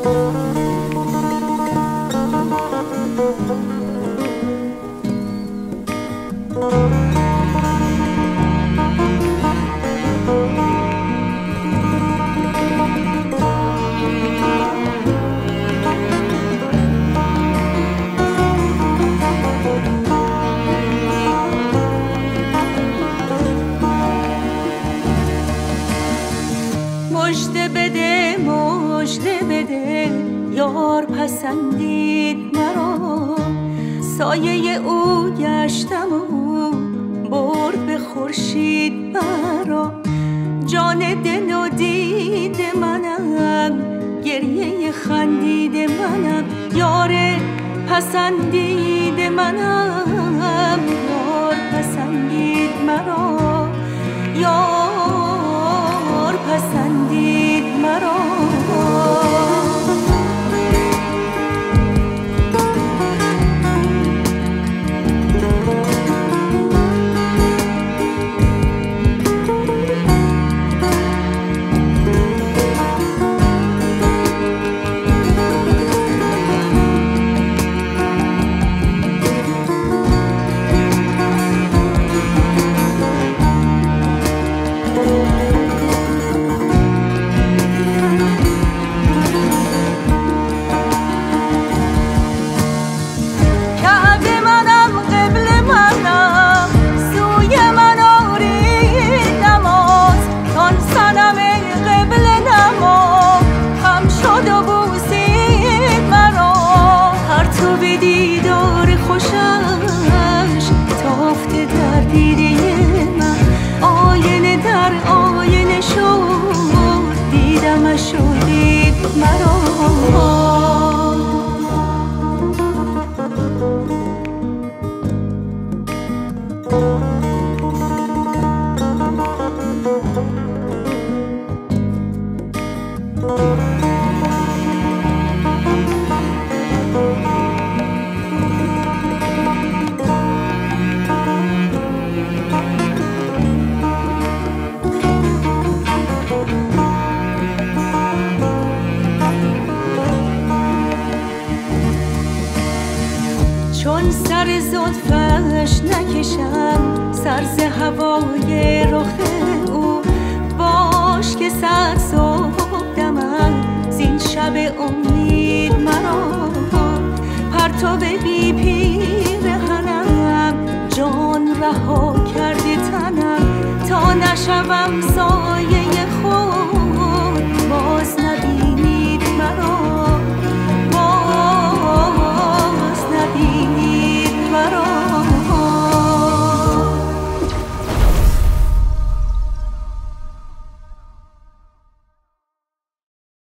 مژده بده مژده بده یار پسندید مرا، سایه او گشتم و برد به خورشید مرا. جان دل و دید منم، گریه خندید منم، یار پسندید منم، یار پسندید مرا، یار پسندید مرا. شدید مرا چون سر زلفش نکشم سر ز هوای رخ او، باش که صد صبح دمم زین شب امید مرا. پرتو بی پیرهنم جان رها کرده تنم، تا نشوم سایه